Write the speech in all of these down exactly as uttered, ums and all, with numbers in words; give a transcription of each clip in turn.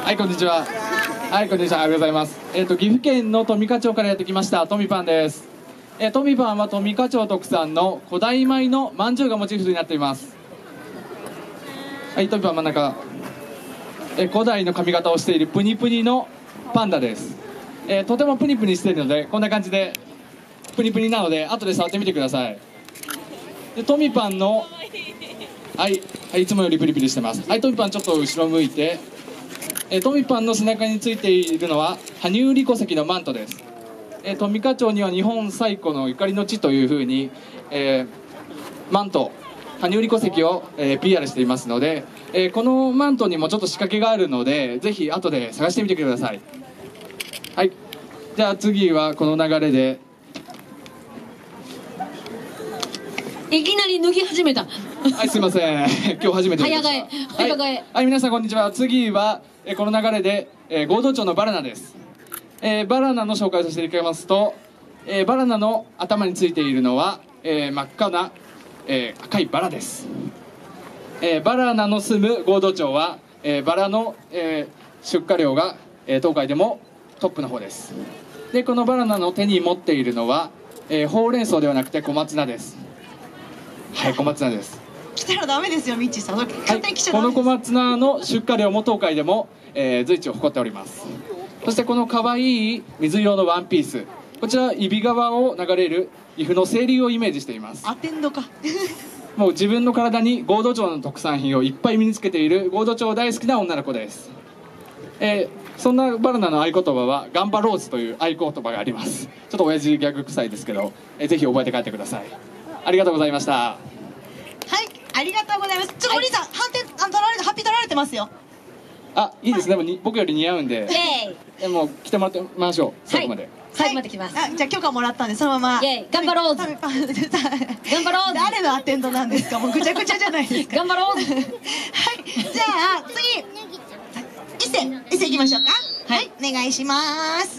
はい、こんにちは。はい、こんにちは。ありがとうございます。えっ、と岐阜県の富加町からやってきましたトミパンです。えー、トミパンは富加町特産の古代米のまんじゅうがモチーフになっています。はい、トミパン真ん中。えー、古代の髪型をしているプニプニのパンダです。えー、とてもプニプニしているのでこんな感じでプニプニなので後で触ってみてください。でトミパンのはい、はい、いつもよりプリプリしてます。はい、トミパンちょっと後ろ向いて、えー、トミパンの背中についているのは羽生利湖石のマントです。えー、富加町には日本最古のゆかりの地というふうに、えー、マント羽生利湖石を、えー、ピーアール していますので、えー、このマントにもちょっと仕掛けがあるのでぜひ後で探してみてください。はい、じゃあ次はこの流れでいきなり脱ぎ始めた。 はい、すいません今日初めてです。 早替え早替え、はい、 はい、皆さんこんにちは。次は、えー、この流れで、えー、合同町のバナナです。えー、バナナの紹介をさせていただきますと、えー、バナナの頭についているのは、えー、真っ赤な、えー、赤いバラです。えー、バナナの住む合同町は、えー、バラの、えー、出荷量が、えー、東海でもトップの方です。でこのバナナの手に持っているのは、えー、ほうれん草ではなくて小松菜です。はい、小松菜です。 来たらダメですよミッチーさん。勝手に来ちゃはい、 ダメです。 この小松菜の出荷量も東海でも、えー、随一を誇っております。そしてこの可愛い水色のワンピース、こちら揖斐川を流れる岐阜の清流をイメージしています。 アテンドかもう自分の体に合同町の特産品をいっぱい身につけている合同町大好きな女の子です。えー、そんなバナナの合言葉はガンバローズという合言葉があります。ちょっと親父ギャグ臭いですけど、えー、ぜひ覚えて帰ってください。ありがとうございました。 はい、ありがとうございます。ちょっとお兄さん、判定あ取られてハッピー取られてますよ。 あ、いいですね。でもに僕より似合うんで、えもう来てもらってましょう。最後まで。 最後まで来ます。 あ、じゃあ許可もらったんでそのまま。 イエイ、頑張ろう。頑張ろう。 誰のアテンドなんですか。もうぐちゃぐちゃじゃないですか。 頑張ろう。 はい、じゃあ次一世一世行きましょうか。はい、お願いします。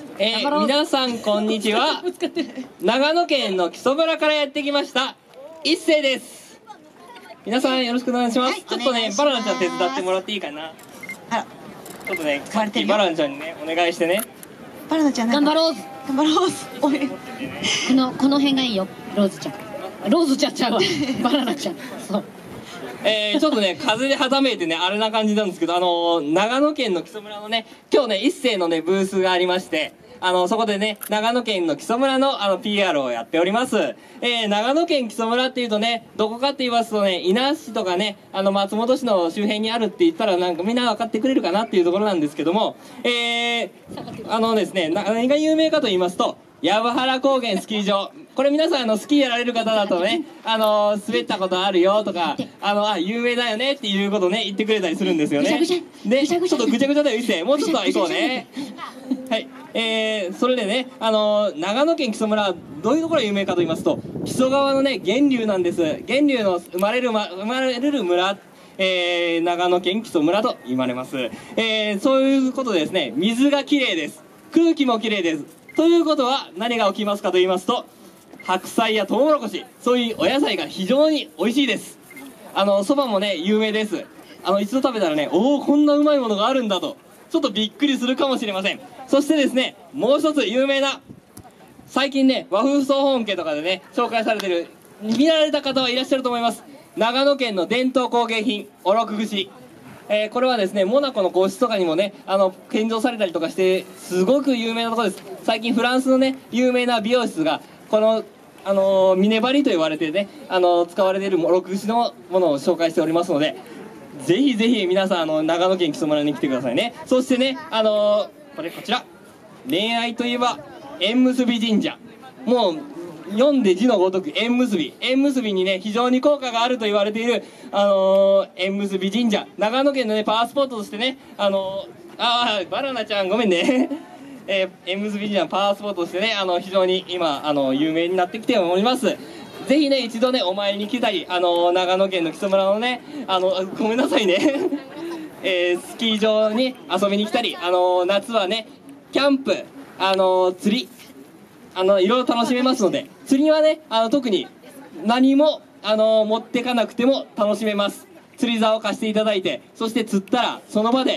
えー、皆さんこんにちは。長野県の木曽村からやってきました一世です。皆さんよろしくお願いします。はい、ちょっとねバナナちゃん手伝ってもらっていいかな。 あら、 ちょっとねさっきバナナちゃんにねお願いしてね。 バナナちゃん頑張ろう。 頑張ろう。おい、このこの辺がいいよ。ローズちゃん。ローズちゃんちゃうわ。バナナちゃん。そう。 えー、ちょっとね風ではためいてねあれな感じなんですけど、あのー、長野県の木曽村のね今日ね一世のねブースがありまして、あのー、そこでね長野県の木曽村のあの ピーアール をやっております。えー、長野県木曽村っていうとねどこかって言いますとね伊那市とかねあの松本市の周辺にあるって言ったらなんかみんな分かってくれるかなっていうところなんですけども、えー、あのですね何が有名かと言いますと藪原高原スキー場、これ皆さんあのスキーやられる方だとね、あのー、滑ったことあるよとか、あのあ有名だよねっていうことをね言ってくれたりするんですよね。でちょっとぐちゃぐちゃだよ一世、もうちょっと行こうね。はい、えー、それでね、あのー、長野県木曽村どういうところが有名かと言いますと木曽川のね源流なんです。源流の生まれる、ま、生まれる村、えー、長野県木曽村と言われます。えー、そういうことでですね水がきれいです、空気もきれいです。ということは何が起きますかと言いますと白菜やトウモロコシ、そういうお野菜が非常に美味しいです。あのそばもね有名です。あの一度食べたらねおおこんなうまいものがあるんだとちょっとびっくりするかもしれません。そしてですねもう一つ有名な最近ね和風総本家とかでね紹介されてる見られた方はいらっしゃると思います。長野県の伝統工芸品おろく串、えー、これはですねモナコの皇室とかにもねあの献上されたりとかしてすごく有名なところです。最近フランスのね有名な美容室がこの、あのー、ミネバリと言われてね、あのー、使われているおろく串のものを紹介しておりますのでぜひぜひ皆さんあの長野県木曽村に来てくださいね。そしてねあのー、これこちら恋愛といえば縁結び神社、もう読んで字のごとく縁結び縁結びにね非常に効果があると言われている、あのー、縁結び神社、長野県のねパワースポットとしてねあのー、ああバナナちゃんごめんねえー、縁結び神社のパワースポットとしてねあの非常に今あの有名になってきております。ぜひね一度ねお参りに来たり、あのー、長野県の木曽村のねあのごめんなさいねえー、スキー場に遊びに来たり、あのー、夏はねキャンプ、あのー、釣り、あのいろいろ楽しめますので、釣りはねあの特に何も、あのー、持ってかなくても楽しめます。釣り竿を貸していただいて、そして釣ったらその場で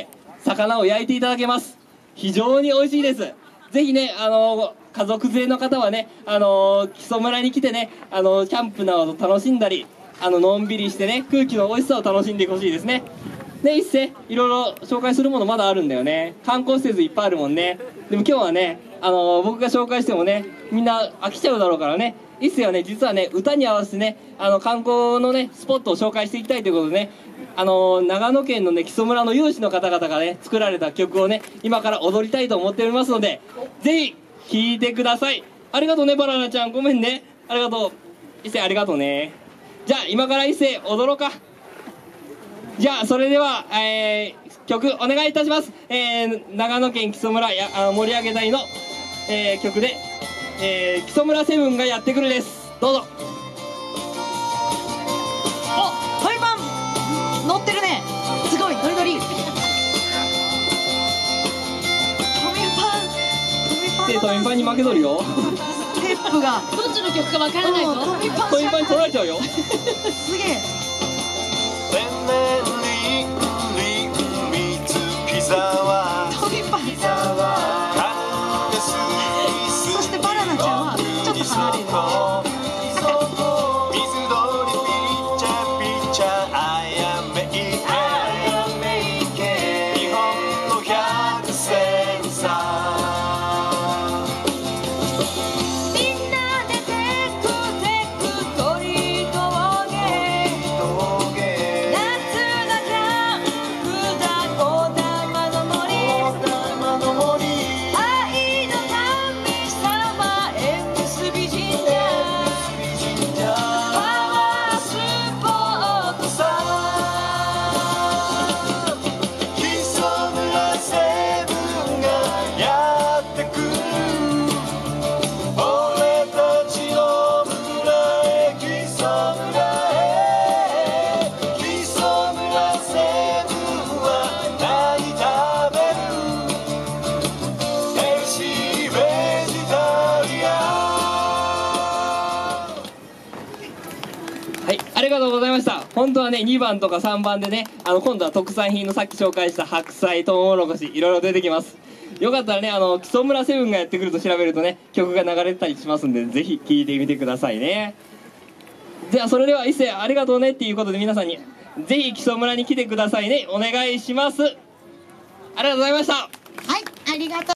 魚を焼いていただけます。非常に美味しいです。ぜひね、あの家族連れの方はね、あの木曽村に来てね、あのキャンプなどを楽しんだり、あののんびりしてね、空気の美味しさを楽しんでほしいですね。ね、一世いろいろ紹介するものまだあるんだよね。観光施設いっぱいあるもんね。でも今日はね、あの僕が紹介してもね、みんな飽きちゃうだろうからね、一世はね、実はね、歌に合わせてね、あの観光のねスポットを紹介していきたいということでね、あの長野県のね木曽村の有志の方々がね作られた曲をね、今から踊りたいと思っておりますので、ぜひ聴いてください。ありがとうね、バナナちゃん、ごめんね、ありがとう。一世ありがとうね。じゃあ今から一世踊ろうか。じゃあそれでは、えー、曲お願いいたします。えー、長野県木曽村やあ盛り上げ隊の、えー、曲で、えー、木曽村セブンがやってくるです。どうぞ。 お、トミパン乗ってるね。すごいノリノリ。トミパン、 でトミパンに負けとるよ。 ステップがどっちの曲かわからないぞ。 うんトミパントミパンに取られちゃうよ。 すげえ。 千年林林三月沢トミパン。そしてバナナちゃんはちょっと離れる。 水鳥ピッチャピッチャあやめいけ日本の百戦さみんなでテクテク鳥峠夏のキャンプだ小玉の森愛の神様エクスビ神社パワースポットさ木曽村セブンがやってくる俺たちの村へ木曽村へ木曽村セブンは何食べるヘルシーベジタリアンはい、ありがとうございました。本当はねにばんとかさんばんでね、あの今度は特産品のさっき紹介した白菜、トウモロコシいろいろ出てきます。よかったらね、あの木曽村セブンがやってくると調べるとね曲が流れてたりしますんで、ぜひ聴いてみてくださいね。じゃあそれでは一世ありがとうねっていうことで、皆さんにぜひ木曽村に来てくださいね、お願いします。ありがとうございました。 はい、ありがとう。